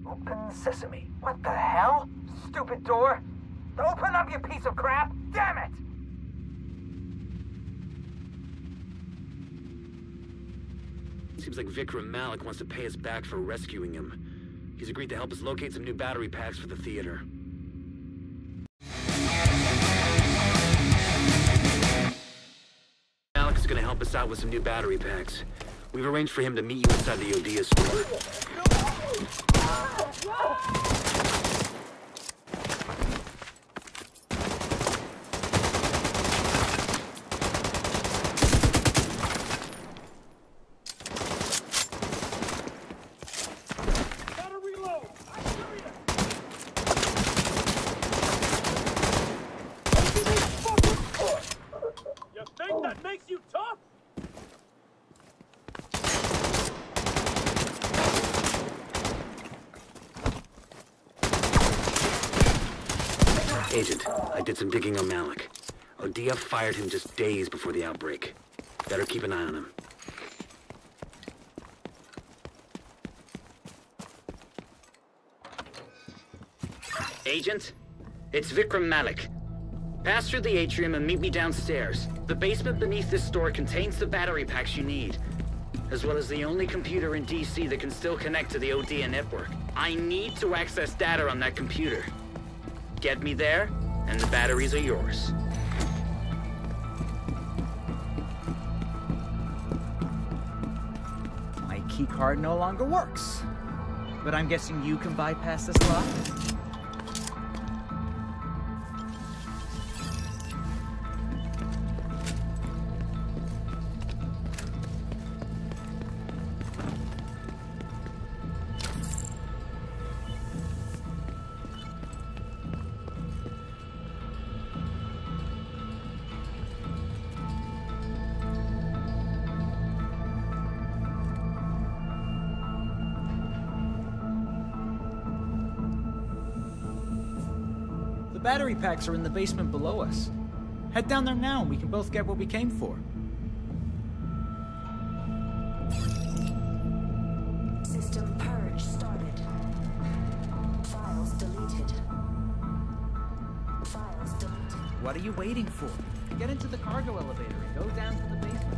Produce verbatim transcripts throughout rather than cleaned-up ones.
Open sesame. What the hell? Stupid door. Open up, you piece of crap! Damn it! Seems like Vikram Malik wants to pay us back for rescuing him. He's agreed to help us locate some new battery packs for the theater. Malik is gonna help us out with some new battery packs. We've arranged for him to meet you inside the Odea store. Agent, I did some digging on Malik. Odea fired him just days before the outbreak. Better keep an eye on him. Agent, it's Vikram Malik. Pass through the atrium and meet me downstairs. The basement beneath this store contains the battery packs you need, as well as the only computer in D C that can still connect to the Odea network. I need to access data on that computer. Get me there, and the batteries are yours. My keycard no longer works. But I'm guessing you can bypass this lock? The battery packs are in the basement below us. Head down there now and we can both get what we came for. System purge started. Files deleted. Files deleted. What are you waiting for? Get into the cargo elevator and go down to the basement.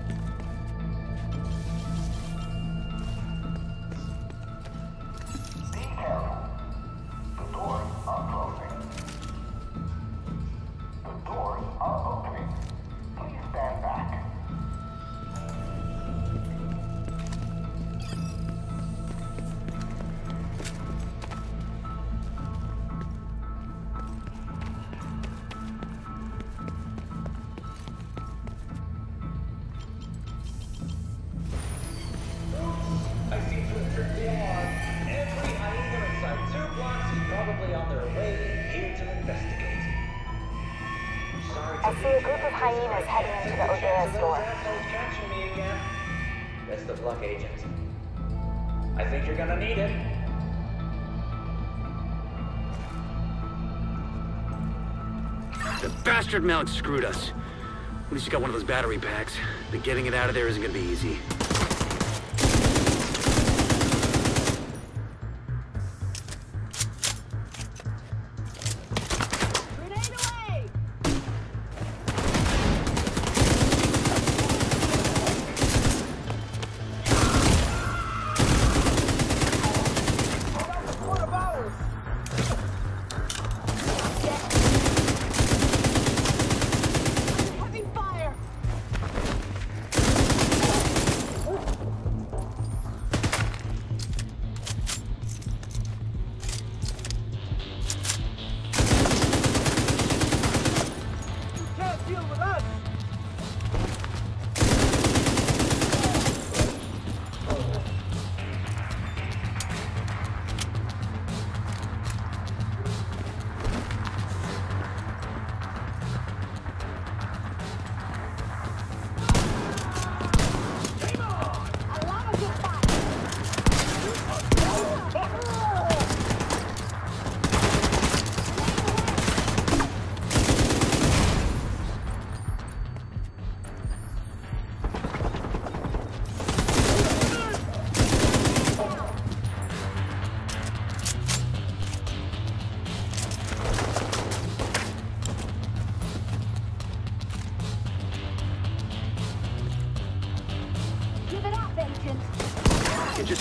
I see a group of hyenas heading into the Odea store. Catching me again. Best of luck, Agent. I think you're gonna need it. The bastard Malik screwed us. At least you got one of those battery packs, but getting it out of there isn't gonna be easy.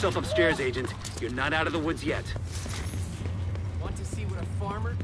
yourself upstairs, Agent. You're not out of the woods yet. Want to see what a farmer...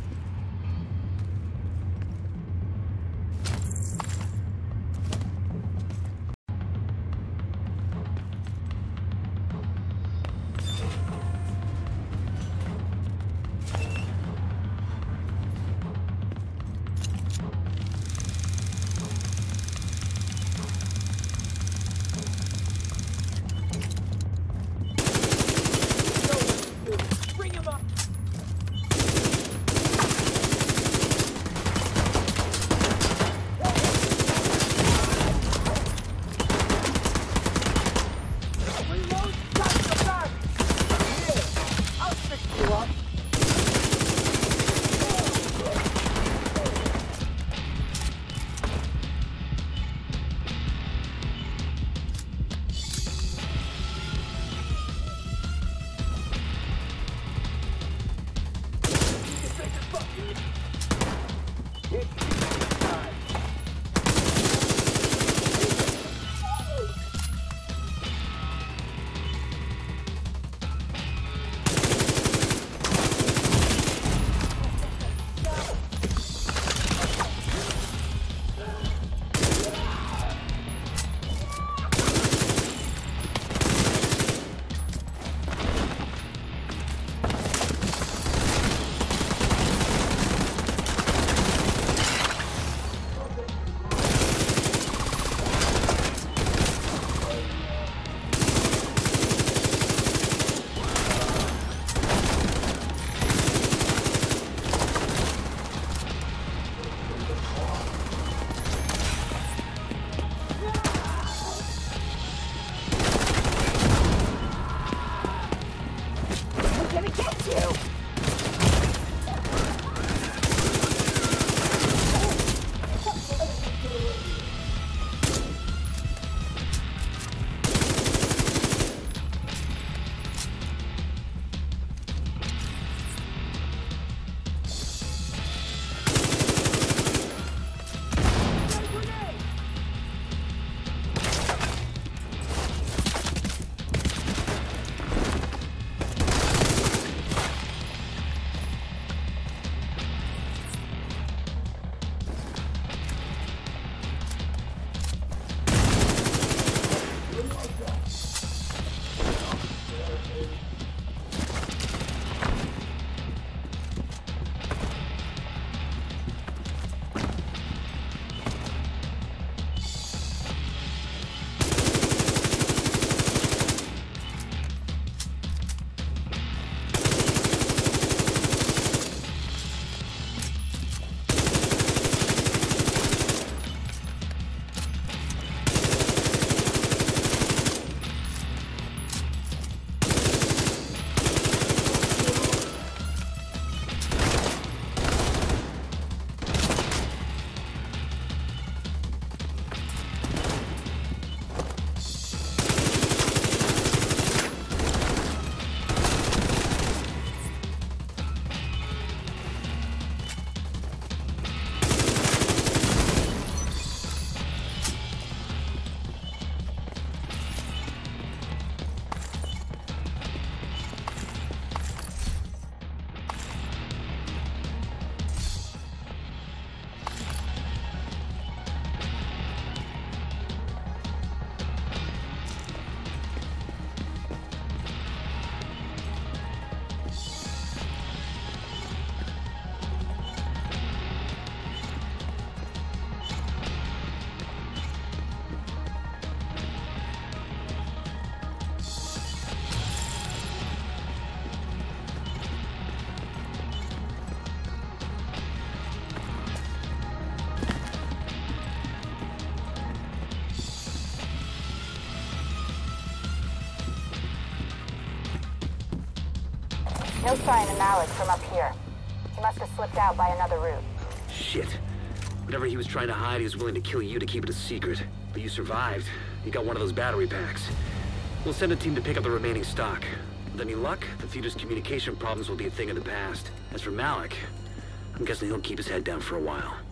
No sign of Malik from up here. He must have slipped out by another route. Shit. Whatever he was trying to hide, he was willing to kill you to keep it a secret. But you survived. You got one of those battery packs. We'll send a team to pick up the remaining stock. With any luck, the theater's communication problems will be a thing of the past. As for Malik, I'm guessing he'll keep his head down for a while.